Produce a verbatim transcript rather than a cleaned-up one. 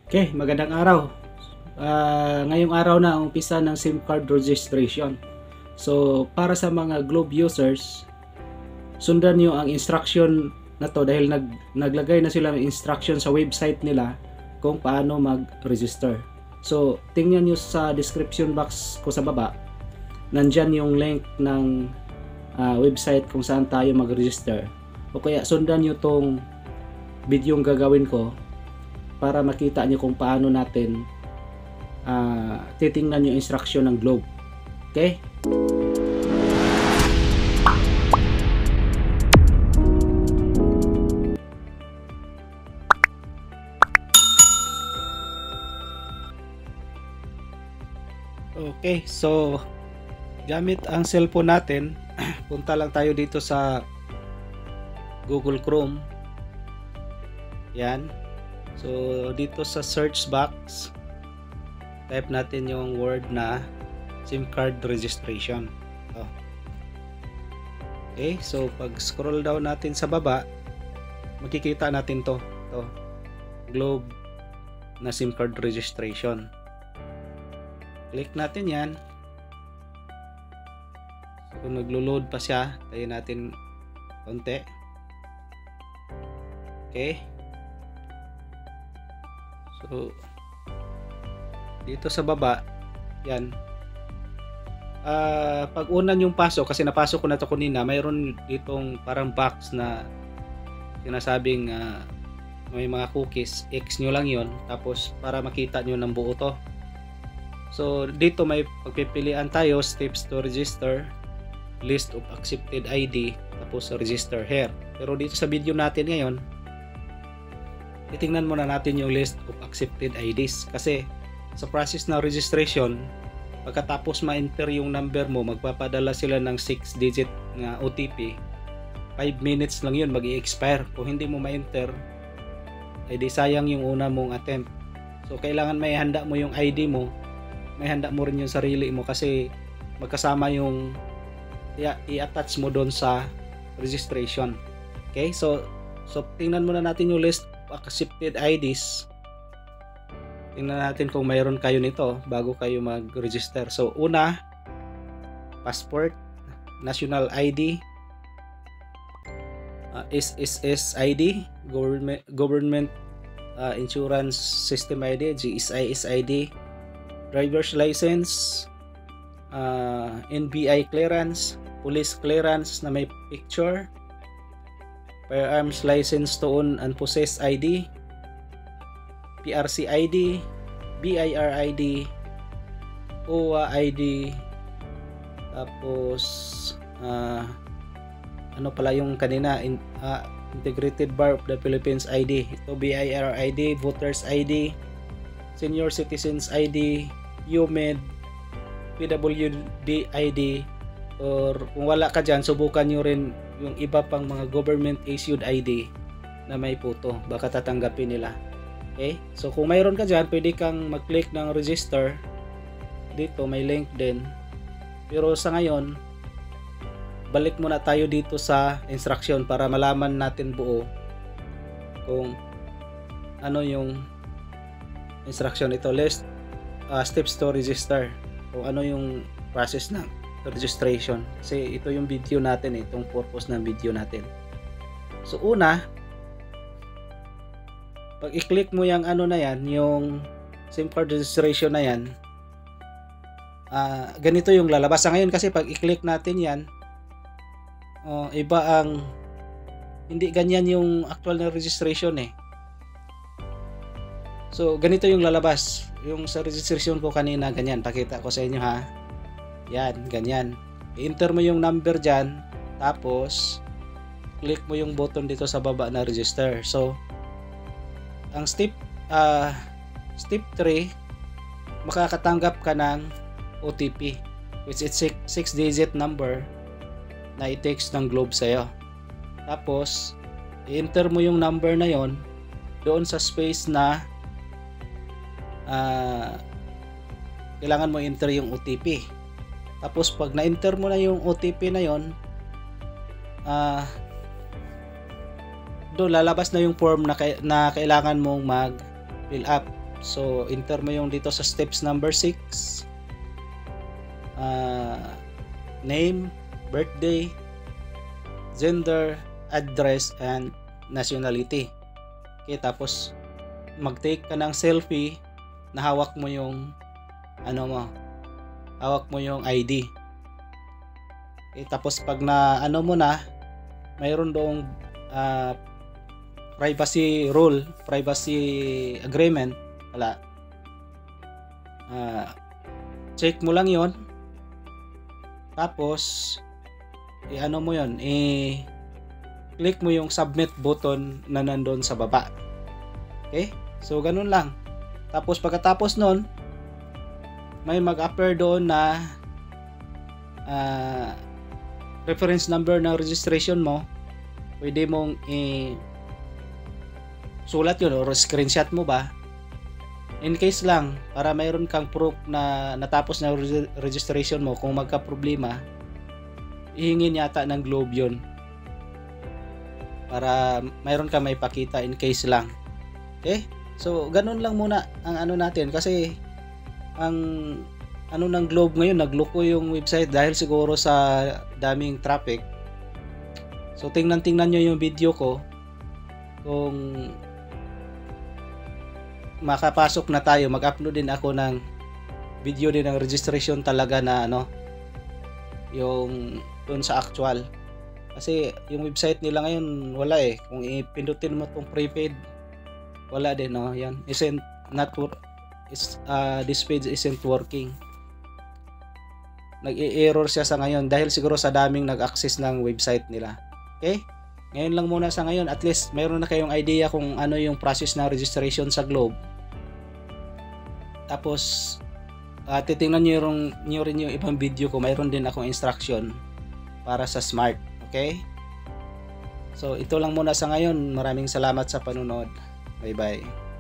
Okay, magandang araw. Ah, ngayong araw na ang umpisa ng SIM card registration. So, para sa mga Globe users, sundan nyo ang instruction na to dahil nag, naglagay na sila ng instruction sa website nila kung paano mag-register. So, tingnan nyo sa description box ko sa baba. Nandyan yung link ng uh, website kung saan tayo mag-register. O kaya sundan nyo tong video yung gagawin ko para makita nyo kung paano natin uh, titingnan yung instruction ng Globe. Okay? Okay, so gamit ang cellphone natin, punta lang tayo dito sa Google Chrome. Yan. So dito sa search box, type natin yung word na SIM card registration. Oh. Okay, so pag scroll down natin sa baba, makikita natin to, to Globe na SIM card registration. Click natin yan. So naglo-load pa siya, tayo natin konti. Okay. So dito sa baba, yan. Uh, pag unan yung pasok, kasi napasok ko na to kanina, mayroon ditong parang box na sinasabing uh, may mga cookies, X nyo lang yon, tapos para makita nyo ng buo to. So dito may pagpipilian tayo, steps to register, list of accepted I D, tapos register here. Pero dito sa video natin ngayon, titingnan muna natin yung list of accepted I Ds, kasi sa process ng registration, pagkatapos ma-enter yung number mo, magpapadala sila ng six digit na O T P. five minutes lang yun mag-i-expire. Kung hindi mo ma-enter, ay di sayang yung una mong attempt. So kailangan may handa mo yung I D mo, may handa mo rin yung sarili mo, kasi magkasama yung i-attach mo doon sa registration. Okay, so so tingnan muna natin yung list of accepted I Ds. Tingnan natin kung mayroon kayo nito bago kayo mag-register. So una, passport, national I D, uh, S S S I D, government government uh, insurance system I D, G S I S I D, driver's license, uh, N B I clearance, police clearance na may picture, firearms license to own and possess I D, P R C I D, B I R I D, O A I D, tapos uh, ano pala yung kanina, in, uh, Integrated Bar of the Philippines I D, ito B I R I D, Voters I D, Senior Citizens I D, U M E D, P W D I D, or kung wala ka dyan, subukan nyo rin yung iba pang mga government issued I D na may photo, baka tatanggapin nila. Okay, so kung mayroon ka dyan, pwede kang mag-click ng register. Dito may link din, pero sa ngayon balik muna tayo dito sa instruction para malaman natin buo kung ano yung instruction. Ito, list uh, steps to register, kung ano yung process ng registration, kasi ito yung video natin, eh, itong purpose ng video natin. So una, pag i-click mo yung ano na yan, yung SIM card registration na yan, uh, ganito yung lalabas sa ngayon, kasi pag i-click natin yan, uh, iba ang, hindi ganyan yung actual na registration eh. So ganito yung lalabas. Yung sa registration ko kanina, ganyan, pakita ko sa inyo ha. Yan, ganyan. I-enter mo yung number dyan, tapos click mo yung button dito sa baba na register. So ang step uh, step three, makakatanggap ka ng O T P, which is six digit number na i-text ng Globe sa'yo. Tapos i-enter mo yung number na yon doon sa space na uh, kailangan mo enter yung O T P. Tapos pag na-enter mo na yung O T P na yon, uh, doon lalabas na yung form na, na kailangan mong mag fill up. So, enter mo yung dito sa steps number six. Uh, name, birthday, gender, address, and nationality. Okay, tapos mag-take ka ng selfie na hawak mo yung ano mo, hawak mo yung I D. Okay, tapos pag na ano mo na, mayroon doong uh, privacy rule, privacy agreement, wala. Uh, check mo lang yon. Tapos i-ano mo yon, i-click mo yung submit button na nandoon sa baba. Okay? So ganun lang. Tapos pagkatapos nun, may mag-appear doon na uh, reference number ng registration mo. Pwede mong i- sulat yun or screenshot mo ba. In case lang, para mayroon kang proof na natapos na re- registration mo, kung magka-problema, ihingin yata ng Globe yun. Para mayroon ka may pakita in case lang. Okay? So, ganun lang muna ang ano natin. Kasi, ang ano ng Globe ngayon, nagloko yung website dahil siguro sa daming traffic. So, tingnan-tingnan nyo yung video ko. Kung makapasok na tayo, mag-upload din ako ng video din ng registration talaga na ano, yung dun sa actual. Kasi yung website nila ngayon wala eh. Kung ipindutin mo tong prepaid, wala din, no? Yan, isn't not work, is uh, this page isn't working. Nag-i-error siya sa ngayon dahil siguro sa daming nag-access ng website nila. Okay? Ngayon lang muna sa ngayon, at least mayroon na kayong idea kung ano yung process ng registration sa Globe. Tapos uh, titingnan niyo yung niyo rin yung ibang video ko. Mayroon din akong instruction para sa Smart. Okay? So ito lang muna sa ngayon. Maraming salamat sa panunod. Bye bye.